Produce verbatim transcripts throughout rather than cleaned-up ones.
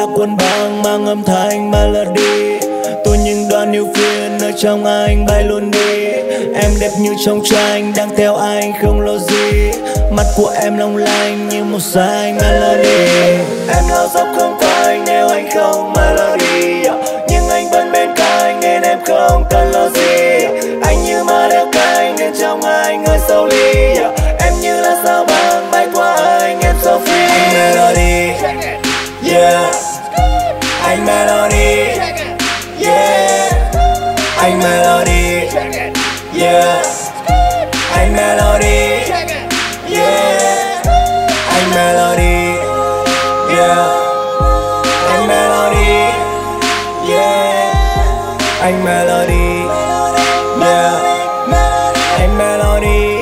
là quân băng mang âm thanh melody. Tôi những đoạn yêu phiền ở trong anh bay luôn đi. Em đẹp như trong tranh đang theo anh không lo gì. Mắt của em long lanh như một xanh melody. Em lao dốc không phải nếu anh không melody, nhưng anh vẫn bên cạnh nên em không cần lo gì. Anh như ma đeo cánh nên trong anh hơi sâu ly. Em như là sao băng bay qua anh em so free. Anh melody, yeah. Anh melody, yeah. Anh melody, yeah. Anh melody, yeah. Anh melody, yeah. Anh melody, yeah. Anh melody, yeah. Anh melody,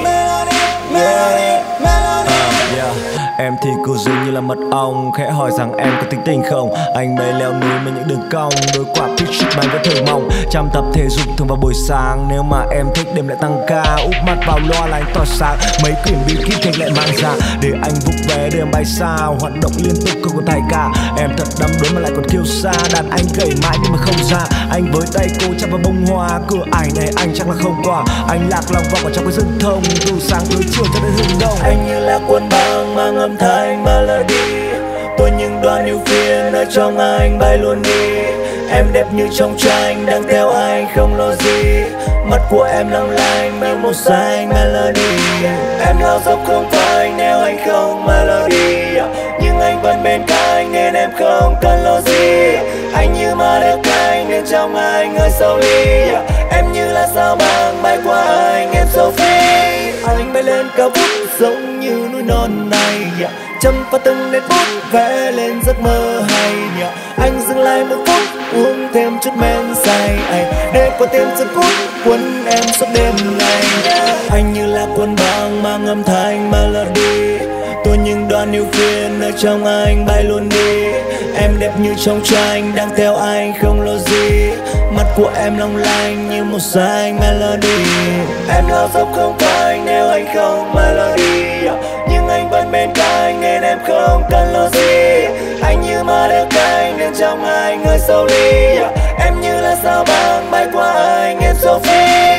yeah. Uh, yeah. Em thì cô dường như là mật ong, khẽ hỏi rằng em có tính tình không. Anh mê leo núi với những đường cong, đôi quả pitch bay vẫn thở mong. Trăm tập thể dục thường vào buổi sáng, nếu mà em thích đêm lại tăng ca. Úp mắt vào loa là anh tỏa sáng, mấy quyển bí kíp thanh lại mang ra để anh vụng về để em bay xa. Hoạt động liên tục không có thay cả, em thật đắm đuối mà lại còn kiêu xa. Đàn anh gầy mãi nhưng mà không ra, anh với tay cô chạm vào bông hoa. Cửa ải này anh chắc là không qua, anh lạc lòng vòng ở trong cái rừng thông, từ sáng tới chiều cho đến hừng đông. Anh như là quân băng mang âm thanh melody. Tôi những đoạn yêu phiền ở trong anh bay luôn đi. Em đẹp như trong tranh đang theo anh không lo gì. Mắt của em long lanh như một xanh melody. Em lao dốc không phải nếu anh không melody, nhưng anh vẫn bên cạnh nên em không cần lo gì. Anh như ma đeo cánh nên trong anh hơi sâu ly. Em như là sao băng bay qua anh em so free. Anh bay lên cao vút giống như núi non này, châm vào từng nét bút vẽ lên giấc mơ hay. Anh dừng lại một phút uống thêm chút men say, để có thêm giây phút quấn em suốt đêm ngày. Anh như là quân băng mang âm thanh melody. Tôi những đoạn yêu phiền ở trong anh bay luôn đi. Em đẹp như trong tranh đang theo anh không lo gì. Mắt của em long lanh như một xanh melody. Em lao dốc không phải nếu anh không melody, nhưng anh vẫn bên cạnh nên em không cần lo gì. Anh như ma đeo cánh nên trong anh hơi sâu ly. Em như là sao băng bay qua anh em so free.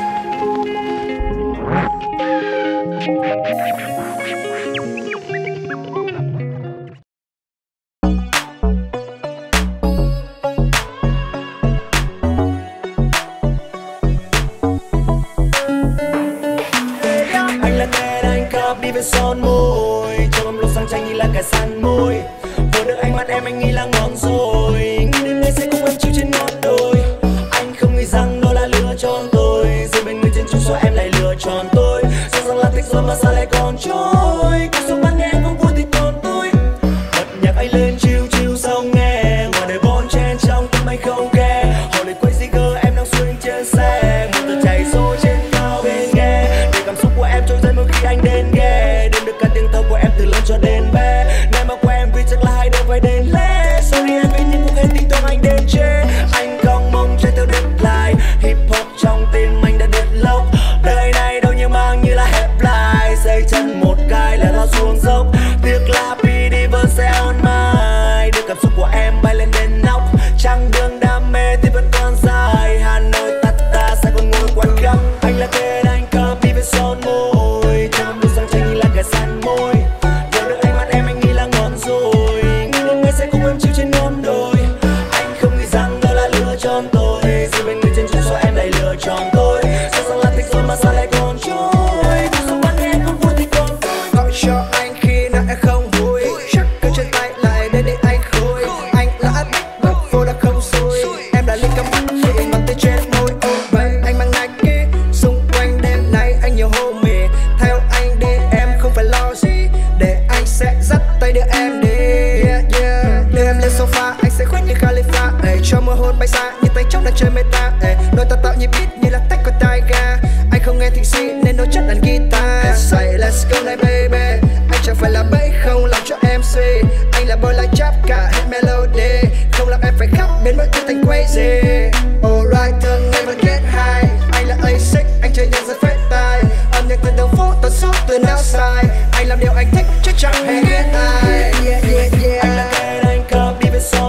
Đi về son môi, cho em lúc sang tranh như là cái săn môi. Vừa được ánh mắt em anh nghĩ là ngon rồi, nghĩ đến ngày sẽ cùng em chiều trên ngọn đồi. Anh không nghĩ rằng đó là lựa chọn tôi, rồi bên người trên chung số em lại lựa chọn tôi. Rõ ràng là thích rồi mà sao lại còn trôi. Cuộc sống ban ngày em không vui thì còn tôi. Bật nhạc anh lên chill chill sau nghe, ngoài đời bon chen trong tim anh không nghe. Hỏi lời quay gì cơ em đang swing trên xe, một tờ chạy xô trên cao bên nghe. Để cảm xúc của em trôi dần mỗi khi anh đến nghe. Đêm được cả tiếng thơ của em từ lớn cho đến bé. Ngày mà của em vì chắc là hai đêm phải đến lẽ. Sorry em vì những cuộc hẹn tình tưởng anh đến chê. Anh không mong chạy theo deadline, hip hop trong tim anh đã deadlock. Đời này đâu như mang như là hẹp lại, xây chân một cái là lao xuống dốc. Tiếc là pê đê vẫn sẽ on mãi, đưa cảm xúc của em bay lên đến nóc. Chặng đường đam mê thì vẫn còn dài, Hà Nội tắt ta sẽ còn ngồi quán khắp. Anh là tên anh copy đi về son môi, cho em bước sang tranh như là cái săn môi. Vừa được ánh mắt em anh nghĩ là ngon rồi, nghĩ đến ngày sẽ cùng em chiều trên ngọn đồi. Anh không nghĩ rằng đó là lựa chọn tôi, rồi bên người trên chung số em lại lựa chọn tôi. Rõ ràng là thích rồi mà sao lại còn trôi. Cuộc sống ban ngày em không vui thì còn tôi. Gọi cho anh khi nào em không vui, chắc cơ trên tay lại đây để anh khôi. Anh là addict và vô đã không xui, em là linh cảm mắt khi mang tay trên môi. Oh babe, anh mang Nike, xung quanh đêm nay anh nhiều homie. Theo anh đi em không phải lo gì, để anh sẽ dắt tay đưa em đi. Yeah yeah, đưa em lên sofa anh sẽ khuếch như Khalifa. Ê, cho mưa hôn bay xa như tay trong đang chơi meta. Ê, đôi ta tạo nhịp beat như là tách của Tyga. Anh không nghe thịnh sĩ nên nốt chất đàn guitar. Say let's go này baby, anh chẳng phải là bẫy không làm cho em suy. Anh là boy like chap cả hết melody, không làm em phải khóc biến mọi thứ thành crazy. Alright turn never get high, anh là a six anh chơi nhanh rất phết tai. Âm nhạc từ đường phố tận suốt từ outside, anh làm điều anh thích chắc chắn hề ghét ai. Yeah yeah yeah. Anh là tên anh copy đi về son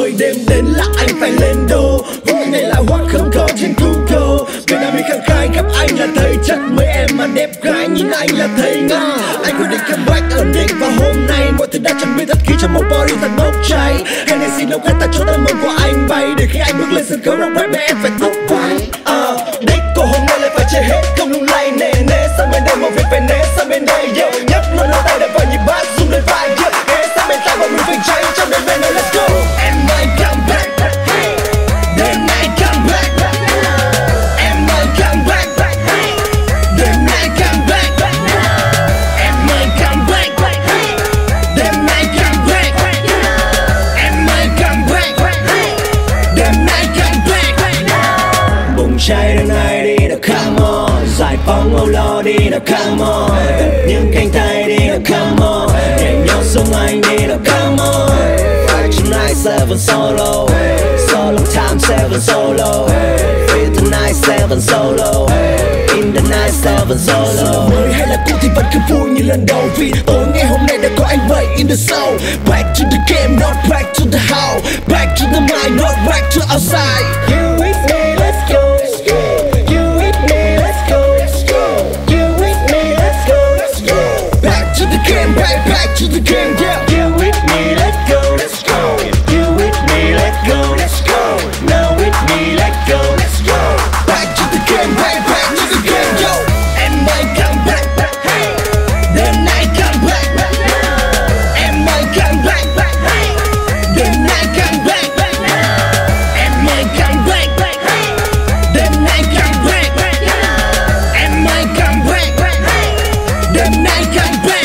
mười đêm đến là anh phải lên đồ. Vui này là hot không có trên Google. Người nào biết khẳng khai gặp anh là thấy chắc mấy em mà đẹp gái nhìn anh là thấy ngất. Anh quyết định comeback ở đây và hôm nay mọi thứ đã chuẩn bị thật kỹ cho một body thật bốc cháy. Hennessy nấu khát ta cho tâm hồn của anh bay. Để khi anh bước lên sân khấu rap rap em phải thúc vai. Ờ, đích của hôm nay lại phải chơi hết không lung lay nề nề. Sang bên đây một việc phải né sang bên đây yo. Nhấp luôn đôi tay đập vào nhịp bass rung lên vai yo. Ghé sang bên tai mọi người phải cháy trong đêm nay let's go. Em ơi come back, đêm nay come back. Em ơi come back, đêm nay come back. Em ơi come back, đêm nay come back. Em ơi come back, đêm nay come back. Bùng cháy đến ai đi nào come on. Giải phóng âu lo đi nào come on. Những cánh tay đi nào come on. Để nhau sống anh đi nào come on. Tonight seven solo, solo time seven solo. Feel tonight seven solo, in the night seven solo. Mới hay là cũ thì vẫn cứ vui như lần đầu. Vì tối ngày hôm nay đã có anh bảy in the soul. Back to the game, not back to the house. Back to the mind, not back to outside. You with me, let's go. You with me, let's go. You with me, let's go. Back to the game, back, back to the game, yeah. You with me, let's go. Let's go. You with me, let's go. Let's go. Now with me, let's go. Let's go. Back to the game, back, back to the game, yo. Em ơi come back, hey. Đêm nay come back, em ơi come back, hey. Đêm nay come back, em ơi come back, hey. Đêm nay come back, em ơi come back, hey. Đêm nay come back.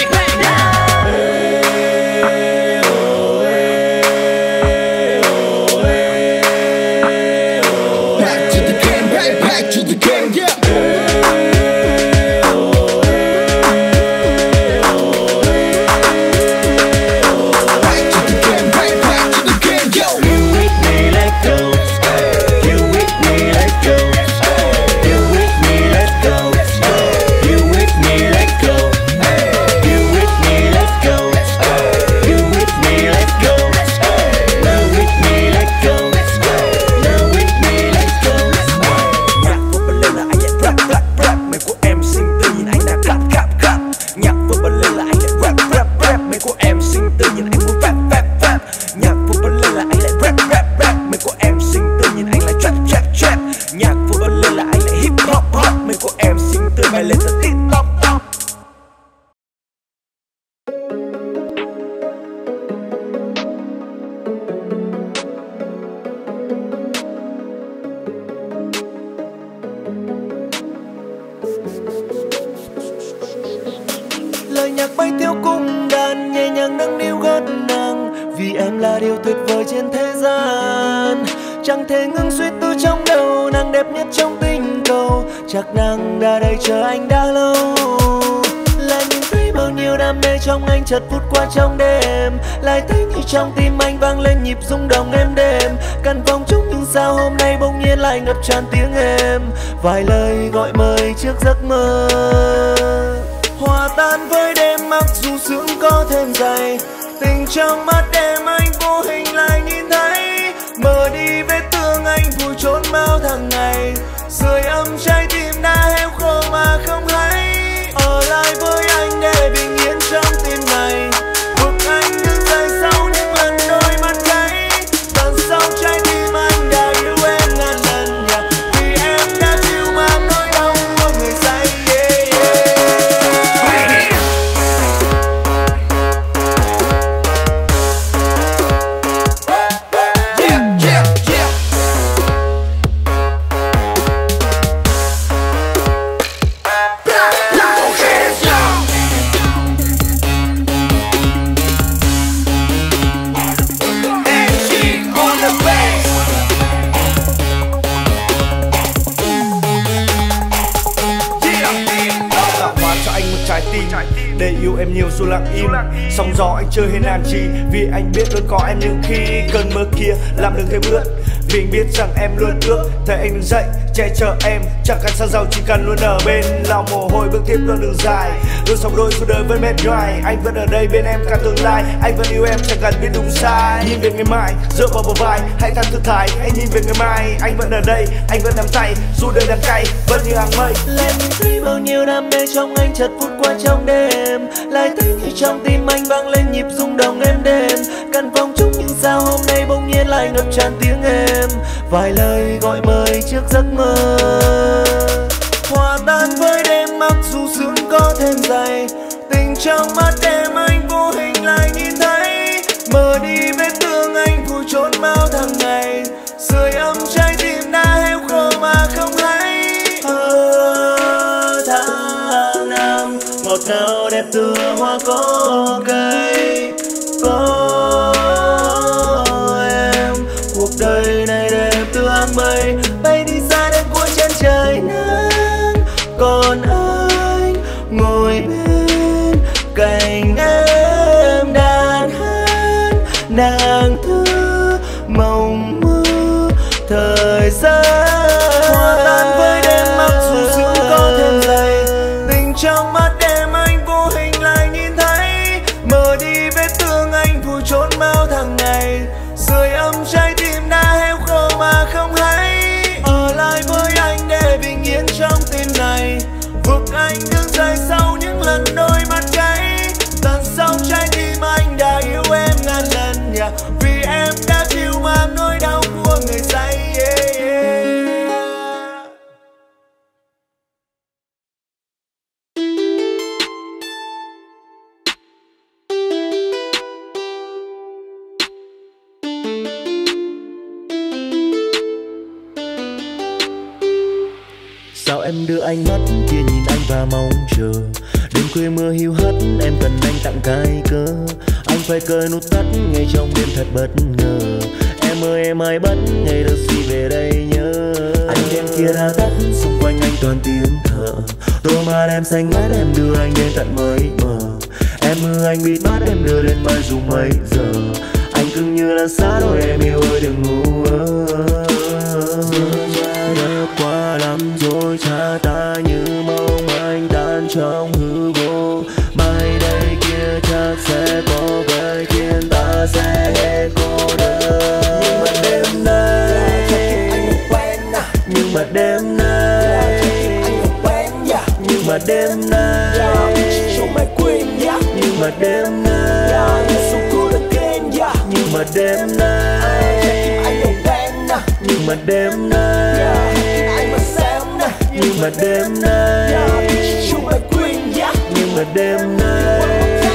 Lời nhạc bay theo cung đàn nhẹ nhàng nâng niu gót nàng. Vì em là điều tuyệt vời trên thế gian. Chẳng thể ngừng suy tư trong đầu. Nàng đẹp nhất trong tình cầu. Chắc nàng đã đây chờ anh đã lâu. Lại nhìn thấy bao nhiêu đam mê trong anh chợt vút qua trong đêm. Lại thấy như trong tim anh vang lên nhịp rung động êm đềm. Căn phòng trống nhưng sao hôm nay bỗng nhiên lại ngập tràn tiếng êm. Vài lời gọi mời trước giấc mơ hòa tan với đêm, mặc dù sương có thêm dày. Tình trong mắt em anh vô hình lại nhìn thấy. Mờ đi vết thương anh vùi trốn bao tháng ngày. Sưởi ấm trái tim đã héo khô mà không hay. Ở lại với anh để bình yên trong tim này. Vực anh đứng dậy sau những lần đôi mắt cháy. Tận sau trái tim anh đã yêu em ngàn lần, yeah. Vì em đã chịu mang nỗi đau của người say, yeah, yeah. Để yêu em nhiều dù lặng im. Sóng gió anh chơi hay làm gì. Vì anh biết luôn có em những khi cơn mơ kia làm đường thêm ướt. Vì anh biết rằng em luôn ước thấy anh đứng dậy che chở em, chẳng cần xa giàu chỉ cần luôn ở bên. Lòng mồ hôi bước tiếp con đường dài, luôn sống đôi suốt đời vẫn mệt nhoài. Anh vẫn ở đây bên em cả tương lai, anh vẫn yêu em chẳng cần biết đúng sai. Nhìn về ngày mai dựa vào bờ vai, hãy than thư thái. Hãy nhìn về ngày mai, anh vẫn ở đây, anh vẫn nắm tay dù đời đang cay vẫn như hàng mây. Let me thấy bao nhiêu đam mê trong anh chợt vút qua trong đêm, lại thấy như trong tim anh vang lên nhịp rung động êm đềm. Căn phòng trúc nhưng sao hôm nay bỗng nhiên lại ngập tràn tiếng êm, vài lời gọi mời trước giấc mơ. Hòa tan với đêm mặc dù sương có thêm dày, tình trong mắt em anh vô hình lại nhìn thấy. Mờ đi vết thương anh phủ trốn bao tháng ngày, sưởi ấm trái tim đã héo khô mà không hay. Ờ, tháng năm ngọt ngào đẹp tựa hoa có cây, có em cuộc đời này đẹp tựa áng mây bay đi xa đến cuối chân trời nắng. Còn anh ngồi bên cạnh em đàn hát nàng thư mộng mơ thời gian. Hòa tan với đêm mặc dù sương có thêm dày, tình trong mắt em anh vô hình lại nhìn thấy. Mờ đi vết thương anh phủ trốn bao tháng ngày, sưởi ấm trái tim đã héo khô mà không hay. Ở lại với anh để bình yên trong tim này, vực anh đứng dậy sau những lần đôi mắt cháy. Tận sâu trái tim anh đã yêu em ngàn lần, yeah. Vì em đã chịu mang nỗi đau của người say, yeah, yeah. Sao em đưa ánh mắt kia nhìn anh và mong chờ, đêm khuya mưa hiu hắt em cần anh tặng cái cớ. Anh phải cởi nút thắt ngay trong đêm thật bất ngờ. Em ơi em ai bắt ngày được gì về đây nhớ. Ánh đèn kia đã tắt xung quanh anh toàn tiếng thở, đôi mắt em xanh ngắt em đưa anh đến tận mới mờ. Em ơi anh bị bắt em đưa lên mai dù mấy giờ. Anh cứng như là xa đôi em yêu ơi đừng ngu ơ. Đã qua lắm rồi cha ta như mong anh tan trong hư vô. Mai đây kia chắc sẽ có vài khiến ta sẽ hết cô đơn. Nhưng mà đêm nay, nhưng mà đêm nay, nhưng mà đêm nay, nhưng mà đêm nay, nhưng mà đêm nay, nhưng mà đêm nay, nhưng mà đêm nay, nhưng mà đêm nay.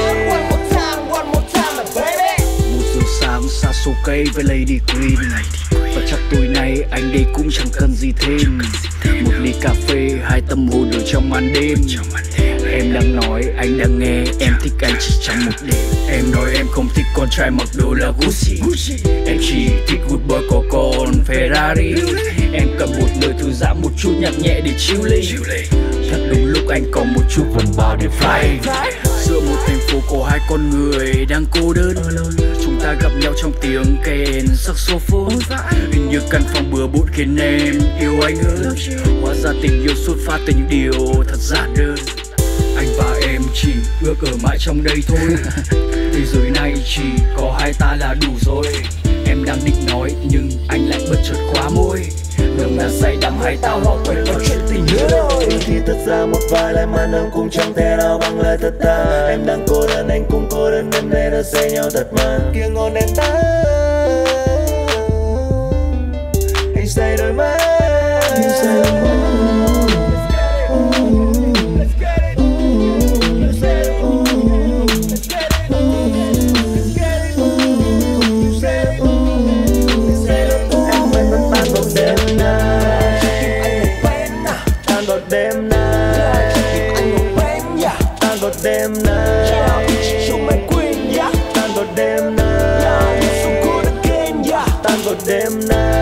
Một giờ sáng xa số cây với Lady Queen, và chắc tối nay anh đây cũng chẳng cần gì thêm. Một ly cà phê, hai tâm hồn ở trong màn đêm. Em đang nói, anh đang nghe, em thích anh chỉ trong một đêm. Em nói em không thích con trai mặc đồ là Gucci, em chỉ thích good boy có con Ferrari. Em cần một nơi thư giãn một chút, nhạc nhẹ để chill lên. Thật đúng lúc anh có một chút vần bao để fly. Giữa một thành phố có hai con người đang cô đơn, chúng ta gặp nhau trong tiếng kèn saxophone. Hình như căn phòng bừa bộn khiến em yêu anh hơn. Hóa ra tình yêu xuất phát từ những điều thật giản đơn. Anh và em chỉ ước ở mãi trong đây thôi. Thế giới này chỉ có hai ta là đủ rồi. Em đang định nói nhưng anh lại bất chợt khóa môi. Đừng là say đắm hay tao lo quên có chuyện tình nữa rồi. Thì thật ra một vài lời màn âm cũng chẳng thể nào bằng lời thật ta. Em đang cô đơn anh cũng cô đơn, đêm nay đã xây nhau thật mà. Kia ngọn đèn ta anh say đôi mắt, anh say đôi mắt. Đêm nay, tan vào đêm nay, tan vào đêm nay, tan vào đêm nay.